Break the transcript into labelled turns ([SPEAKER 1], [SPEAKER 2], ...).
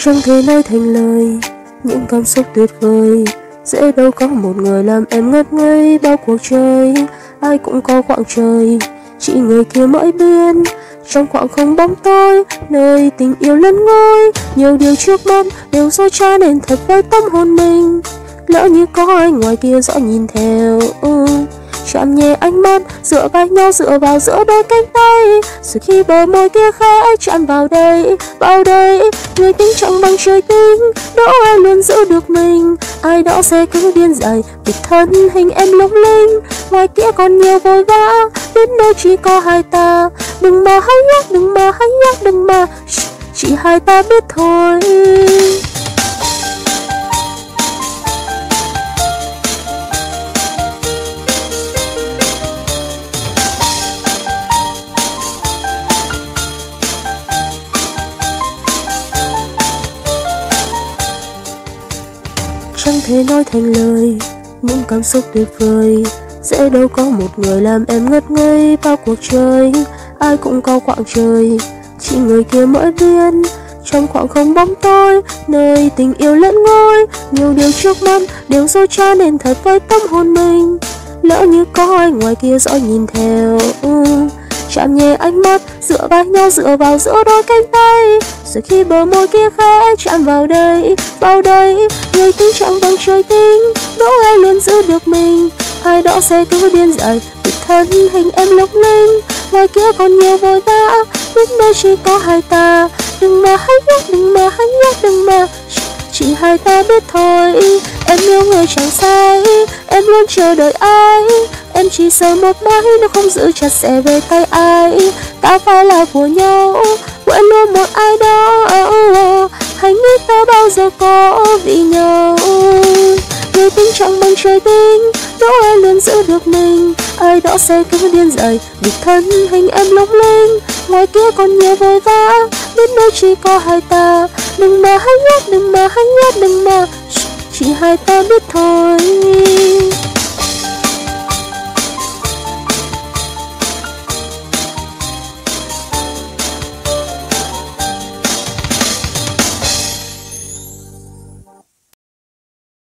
[SPEAKER 1] Chẳng thể nói thành lời những cảm xúc tuyệt vời, dễ đâu có một người làm em ngất ngây bao cuộc chơi. Ai cũng có quãng trời, chỉ người kia mới biết. Trong khoảng không bóng tối, nơi tình yêu lên ngôi, nhiều điều trước mắt đều dối trá nên thật với tâm hồn mình. Lỡ như có ai ngoài kia dõi nhìn theo, chạm nhẹ ánh mắt, dựa vai nhau dựa vào giữa đôi cánh tay. Rồi khi bờ môi kia khẽ chạm vào đây, người tính chẳng bằng trời tính, đâu ai luôn giữ được mình. Ai đó sẽ cứ điên dại, biệt thân hình em lung linh. Ngoài kia còn nhiều vội vã, đến nơi chỉ có hai ta. Đừng mà hay nhắc, đừng mà hay nhắc, đừng mà chỉ hai ta biết thôi. Chẳng thể nói thành lời những cảm xúc tuyệt vời, dễ đâu có một người làm em ngất ngây bao cuộc chơi. Ai cũng có quãng trời, chỉ người kia mới biết. Trong khoảng không bóng tối, nơi tình yêu lên ngôi, nhiều điều trước mắt đều dối trá nên thật với tâm hồn mình. Lỡ như có ai ngoài kia dõi nhìn theo, chạm nhẹ ánh mắt, dựa vai nhau dựa vào giữa đôi cánh tay. Rồi khi bờ môi kia khẽ chạm vào đây, người tính chẳng bằng trời tính, đâu ai luôn giữ được mình. Ai đó sẽ cứ điên dại, biệt thân hình em lung linh. Ngoài kia còn nhiều vội vã, biết nơi chỉ có hai ta. Đừng mà hay nhắc, đừng mà hay nhắc, đừng mà chỉ hai ta biết thôi. Em yêu người chẳng sai, em luôn chờ đợi ai. Em chỉ sợ một mai nó không giữ chặt sẽ về tay ai. Ta phải là của nhau, quên luôn một ai đó. Hãy nghĩ ta bao giờ có vì nhau. Người tính chẳng bằng trời tính, đâu ai luôn giữ được mình. Ai đó sẽ cứ điên dại, biệt thân hình em lung linh. Ngoài kia còn nhiều vội vã, biết nơi chỉ có hai ta. Đừng mà hay nhắc, đừng mà hay nhắc, đừng mà chỉ hai ta biết thôi.